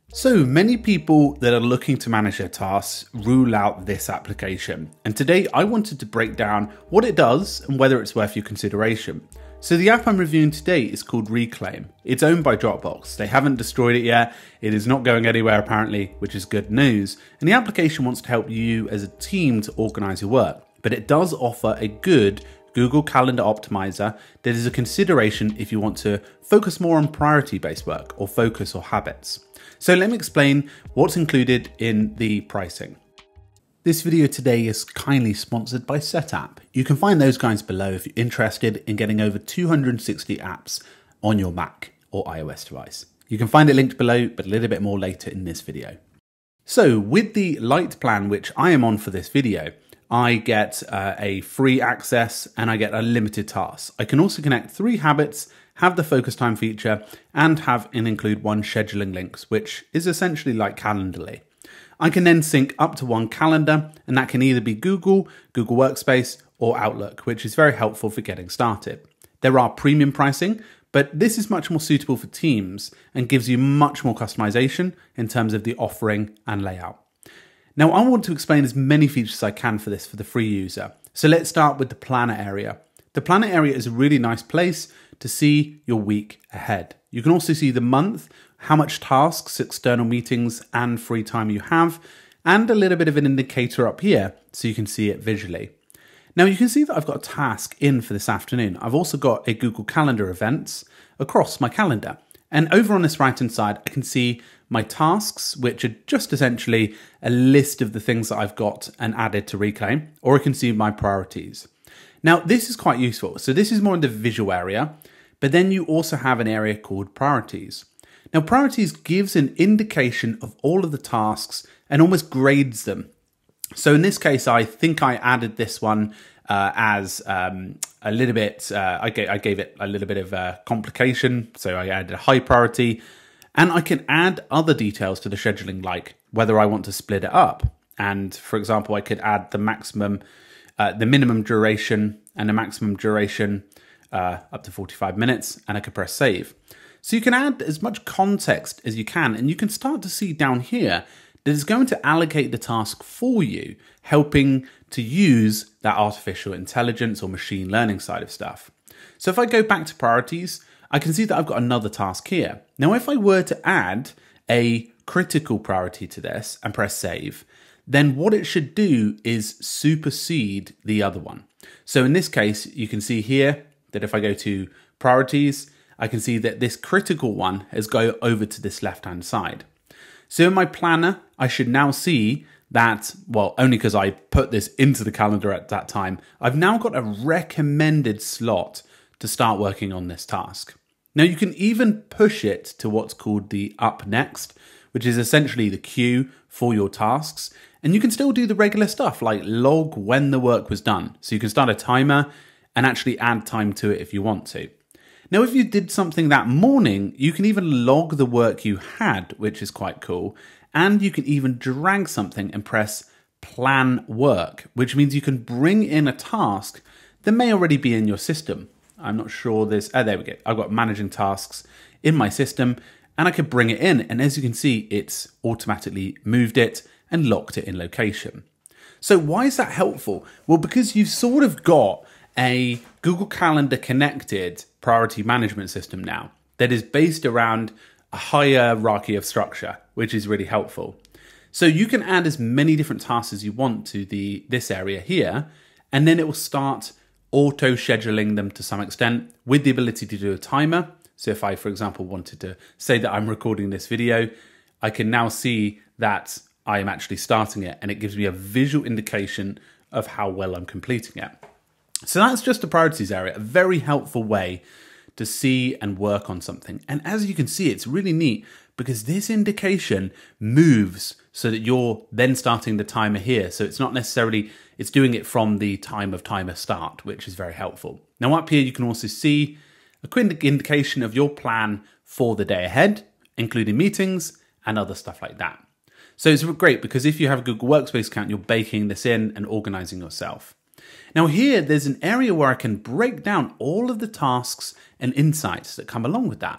So many people that are looking to manage their tasks rule out this application, and today I wanted to break down what it does and whether it's worth your consideration. So the app I'm reviewing today is called Reclaim. It's owned by Dropbox. They haven't destroyed it yet. It is not going anywhere apparently, which is good news. And the application wants to help you as a team to organize your work, but it does offer a good Google Calendar optimizer that is a consideration if you want to focus more on priority-based work or focus or habits. So let me explain what's included in the pricing. This video today is kindly sponsored by Setapp. You can find those guys below if you're interested in getting over 260 apps on your Mac or iOS device. You can find it linked below, but a little bit more later in this video. So with the Lite plan, which I am on for this video, I get a free access and I get unlimited tasks. I can also connect 3 habits, have the focus time feature, and have and include 1 scheduling links, which is essentially like Calendly. I can then sync up to 1 calendar, and that can either be Google, Google Workspace, or Outlook, which is very helpful for getting started. There are premium pricing, but this is much more suitable for teams and gives you much more customization in terms of the offering and layout. Now, I want to explain as many features as I can for this for the free user. So let's start with the planner area. The planner area is a really nice place to see your week ahead. You can also see the month, how much tasks, external meetings, and free time you have, and a little bit of an indicator up here so you can see it visually. Now you can see that I've got a task in for this afternoon. I've also got a Google Calendar events across my calendar. And over on this right-hand side, I can see my tasks, which are just essentially a list of the things that I've got and added to Reclaim, or I can see my priorities. Now, this is quite useful. So this is more in the visual area, but then you also have an area called priorities. Now, priorities gives an indication of all of the tasks and almost grades them. So in this case, I think I added this one as a little bit, I gave it a little bit of complication. So I added a high priority, and I can add other details to the scheduling, like whether I want to split it up. And for example, I could add the maximum, the minimum duration and the maximum duration up to 45 minutes, and I could press save. So you can add as much context as you can, and you can start to see down here that it's going to allocate the task for you, helping to use that artificial intelligence or machine learning side of stuff. So if I go back to priorities, I can see that I've got another task here. Now, if I were to add a critical priority to this and press save, then what it should do is supersede the other one. So in this case, you can see here that if I go to priorities, I can see that this critical one has gone over to this left-hand side. So in my planner, I should now see that, well, only because I put this into the calendar at that time, I've now got a recommended slot to start working on this task. Now you can even push it to what's called the up next, which is essentially the queue for your tasks. And you can still do the regular stuff like log when the work was done. So you can start a timer and actually add time to it if you want to. Now, if you did something that morning, you can even log the work you had, which is quite cool. And you can even drag something and press plan work, which means you can bring in a task that may already be in your system. I'm not sure this, there we go. I've got managing tasks in my system and I could bring it in. And as you can see, it's automatically moved it and locked it in location. So why is that helpful? Well, because you've sort of got a Google Calendar connected priority management system now that is based around a hierarchy of structure, which is really helpful. So you can add as many different tasks as you want to this area here, and then it will start auto scheduling them to some extent with the ability to do a timer. So if I, for example, wanted to say that I'm recording this video, I can now see that I am actually starting it, and it gives me a visual indication of how well I'm completing it. So that's just the priorities area, a very helpful way to see and work on something. And as you can see, it's really neat because this indication moves so that you're then starting the timer here. So it's not necessarily, it's doing it from the time of timer start, which is very helpful. Now up here, you can also see a quick indication of your plan for the day ahead, including meetings and other stuff like that. So it's great because if you have a Google Workspace account, you're baking this in and organizing yourself. Now here, there's an area where I can break down all of the tasks and insights that come along with that.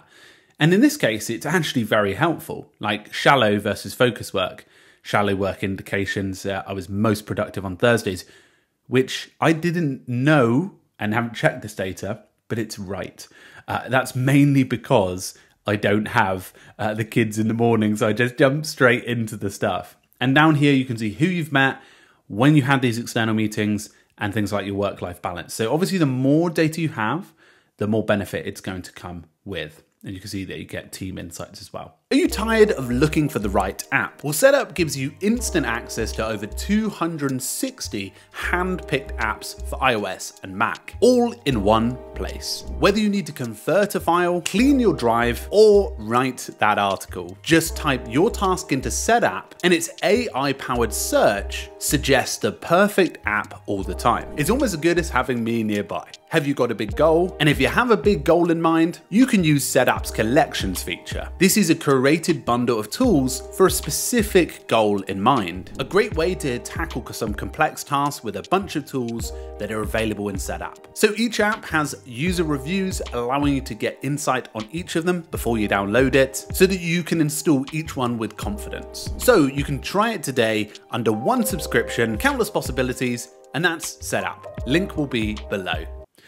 And in this case, it's actually very helpful, like shallow versus focus work. Shallow work indications I was most productive on Thursdays, which I didn't know and haven't checked this data, but it's right. That's mainly because I don't have the kids in the morning, so I just jump straight into the stuff. And down here, you can see who you've met, when you had these external meetings, and things like your work-life balance. So obviously, the more data you have, the more benefit it's going to come with. And you can see that you get team insights as well. Are you tired of looking for the right app? Well, Setup gives you instant access to over 260 hand-picked apps for iOS and Mac, all in one place. Whether you need to convert a file, clean your drive, or write that article, just type your task into Setup and its AI-powered search suggests the perfect app all the time. It's almost as good as having me nearby. Have you got a big goal? And if you have a big goal in mind, you can use Setup's collections feature. This is a curated bundle of tools for a specific goal in mind. A great way to tackle some complex tasks with a bunch of tools that are available in Setup. So each app has user reviews allowing you to get insight on each of them before you download it so that you can install each one with confidence. So you can try it today under one subscription, countless possibilities, and that's Setup. Link will be below.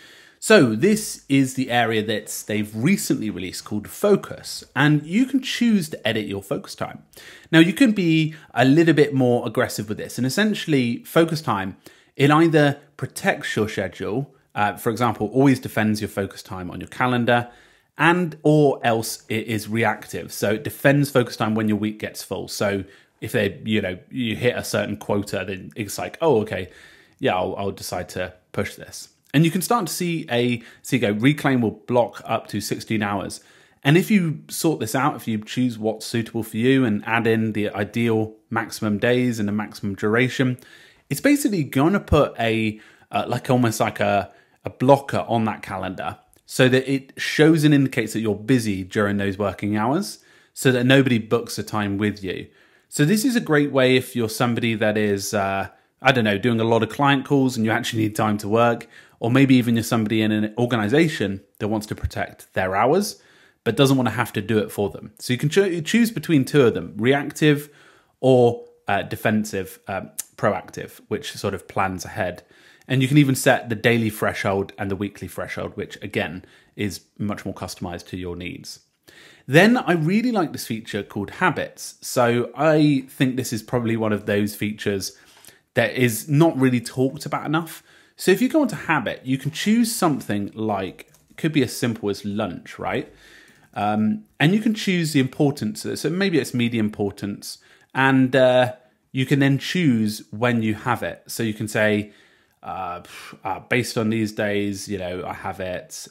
So this is the area that they've recently released called Focus, and you can choose to edit your focus time. Now you can be a little bit more aggressive with this, and essentially focus time, it either protects your schedule, for example, always defends your focus time on your calendar, and or else it is reactive. So it defends focus time when your week gets full. So if you hit a certain quota, then it's like, oh, okay, yeah, I'll decide to push this. And you can start to see reclaim will block up to 16 hours. And if you sort this out, if you choose what's suitable for you and add in the ideal maximum days and the maximum duration, it's basically going to put almost like a blocker on that calendar so that it shows and indicates that you're busy during those working hours so that nobody books a time with you. So this is a great way if you're somebody that is, doing a lot of client calls and you actually need time to work, or maybe even you're somebody in an organization that wants to protect their hours, but doesn't want to have to do it for them. So you can choose between two of them, reactive or defensive, proactive, which sort of plans ahead. And you can even set the daily threshold and the weekly threshold, which again is much more customized to your needs. Then I really like this feature called Habits. So I think this is probably one of those features that is not really talked about enough. So if you go into Habit, you can choose something like, it could be as simple as lunch, right? And you can choose the importance. So maybe it's medium importance. And you can then choose when you have it. So you can say, based on these days, I have it,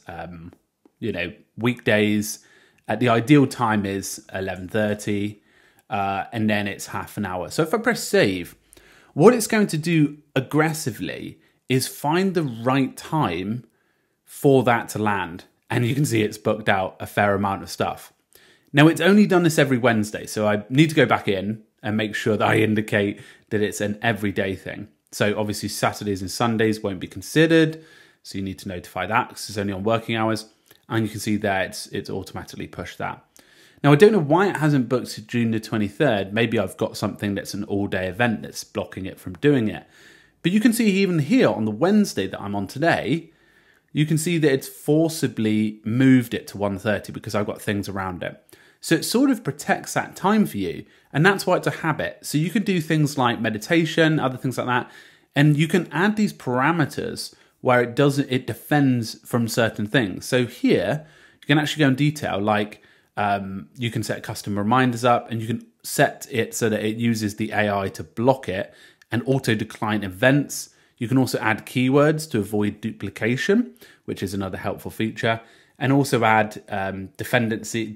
weekdays. The ideal time is 11:30, and then it's half an hour. So if I press save, what it's going to do aggressively is find the right time for that to land. And you can see it's booked out a fair amount of stuff. Now, it's only done this every Wednesday, so I need to go back in and make sure that I indicate that it's an everyday thing. So obviously Saturdays and Sundays won't be considered, so you need to notify that because it's only on working hours. And you can see there it's automatically pushed that. Now, I don't know why it hasn't booked to June the 23rd. Maybe I've got something that's an all-day event that's blocking it from doing it. But you can see even here on the Wednesday that I'm on today, you can see that it's forcibly moved it to 1:30 because I've got things around it. So it sort of protects that time for you. And that's why it's a habit. So you can do things like meditation, other things like that. And you can add these parameters where it defends from certain things. So here, you can actually go in detail, like you can set custom reminders up and you can set it so that it uses the AI to block it and auto decline events. You can also add keywords to avoid duplication, which is another helpful feature, and also add dependencies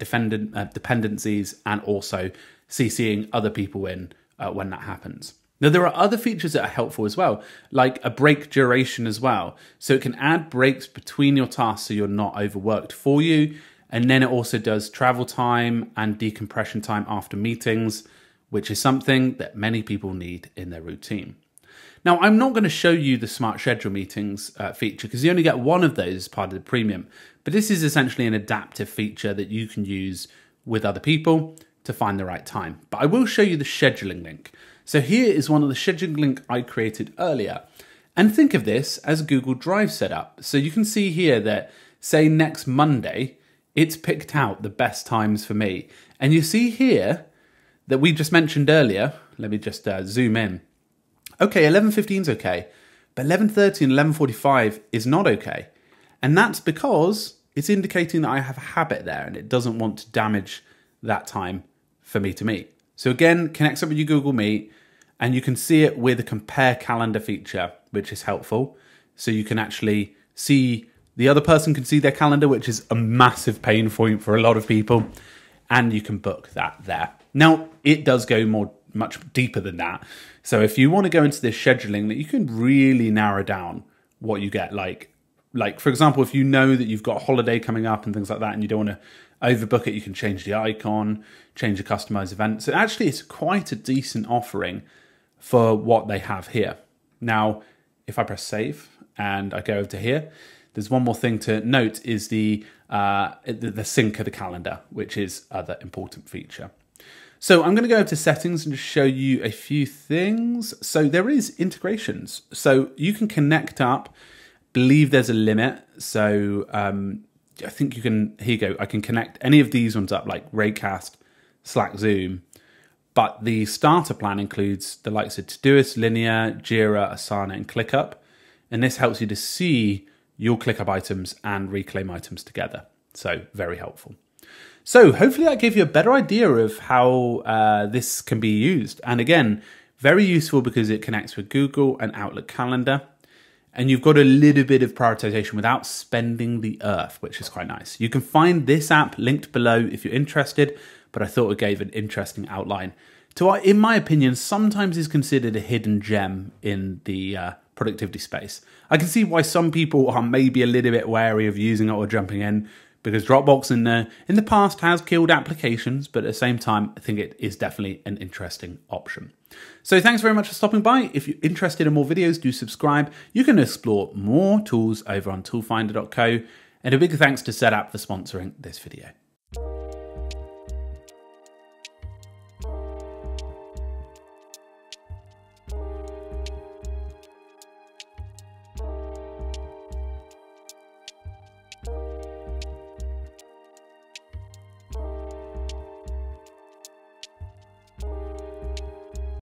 and also CCing other people in when that happens. Now, there are other features that are helpful as well, like a break duration as well. So it can add breaks between your tasks so you're not overworked for you. And then it also does travel time and decompression time after meetings, which is something that many people need in their routine. Now, I'm not going to show you the Smart Schedule Meetings feature because you only get one of those as part of the premium, but this is essentially an adaptive feature that you can use with other people to find the right time. But I will show you the scheduling link. So here is one of the scheduling link I created earlier. And think of this as Google Drive setup. So you can see here that, say next Monday, it's picked out the best times for me. And you see here that we just mentioned earlier, let me just zoom in. Okay, 11:15 is okay, but 11:30 and 11:45 is not okay. And that's because it's indicating that I have a habit there and it doesn't want to damage that time for me to meet. So again, connects up with your Google Meet and you can see it with a compare calendar feature, which is helpful. So you can actually see, the other person can see their calendar, which is a massive pain point for a lot of people. And you can book that there. Now, it does go much deeper than that. So if you want to go into this scheduling, that you can really narrow down what you get. Like for example, if you know that you've got a holiday coming up and things like that, and you don't want to overbook it, you can change the icon, change the customized event. So actually, it's quite a decent offering for what they have here. Now, if I press save and I go over to here, there's one more thing to note is the sync of the calendar, which is other important feature. So I'm going to go over to settings and just show you a few things. So there is integrations. So you can connect up, believe there's a limit. So I think you can, here you go. I can connect any of these ones up like Raycast, Slack, Zoom. But the starter plan includes the likes of Todoist, Linear, Jira, Asana, and ClickUp. And this helps you to see your ClickUp items and Reclaim items together. So very helpful. So hopefully that gave you a better idea of how this can be used. And again, very useful because it connects with Google and Outlook Calendar. And you've got a little bit of prioritization without spending the earth, which is quite nice. You can find this app linked below if you're interested, but I thought it gave an interesting outline to what, in my opinion, sometimes is considered a hidden gem in the productivity space. I can see why some people are maybe a little bit wary of using it or jumping in, because Dropbox in the past has killed applications, but at the same time, I think it is definitely an interesting option. So thanks very much for stopping by. If you're interested in more videos, do subscribe. You can explore more tools over on toolfinder.co. And a big thanks to Setapp for sponsoring this video.